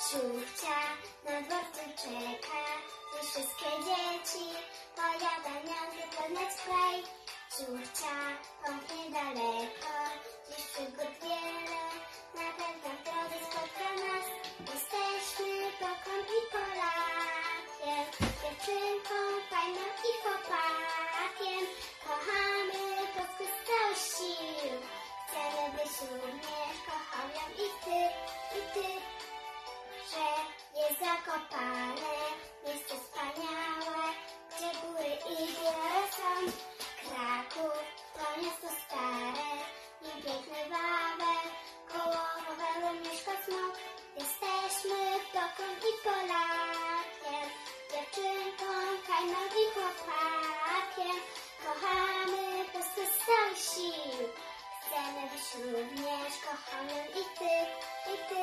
Ciuchcia na dworcu czeka, i wszystkie dzieci pojadają tylko let's play. Ciuchcia pomknie daleko, dziś przygód wiele, na pewno w drodze spotka nas. Jesteśmy Polką i Polakiem, dziewczynką fajną i chłopakiem. Kochamy Polskę z całych sił, chcemy byś również kochał ją i ty, że jest Zakopane, miejsce wspaniałe, gdzie góry i jeziora są. Kraków to miasto stare i piękny Wawel, koło Wawelu mieszka smok. Jesteśmy Polką i Polakiem, dziewczynką fajną i chłopakiem. Kochamy Polskę z całych sił, chcemy byś również kochał ją i ty.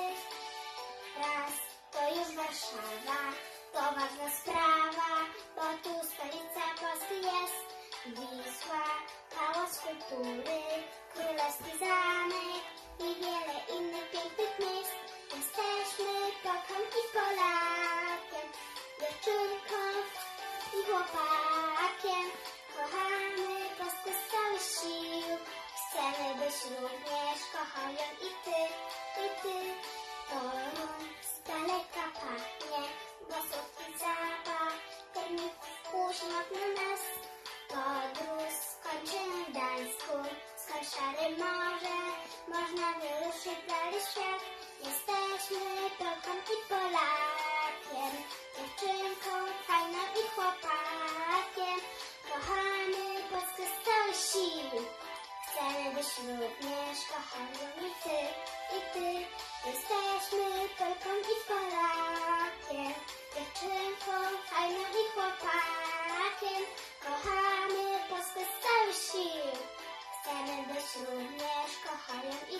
Raz, to już Warszawa, to ważna sprawa, bo tu stolica Polski jest. Wisła, pałac kultury, królewski zamek i wiele innych pięknych miejsc. Jesteśmy Polką i Polakiem, dziewczynką i chłopakiem. Kochamy Polskę z całych sił, chcemy byś również kochał ją i ty. Toruń z daleka pachnie, bo słodki zapach termików uśmiech na nas. Podróż skończymy w Gdańsku, skąd szare morze, można wyruszyć dalej świat. Jesteśmy Polką i Polakiem, dziewczynką fajną i chłopakiem. Kochamy Polskę z całych sił, chcemy byś również kochał ją i ty. Jesteśmy Polką i Polakiem, dziewczynką fajną i chłopakiem. Kochamy Polskę z całych sił, chcemy byś również kochał ją i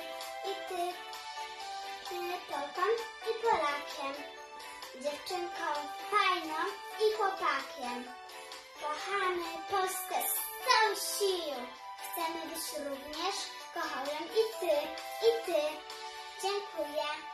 ty. Polką i Polakiem, dziewczynką fajną i chłopakiem. Kochamy Polskę z całych sił, chcemy byś również kochał ją i ty. Dziękuję.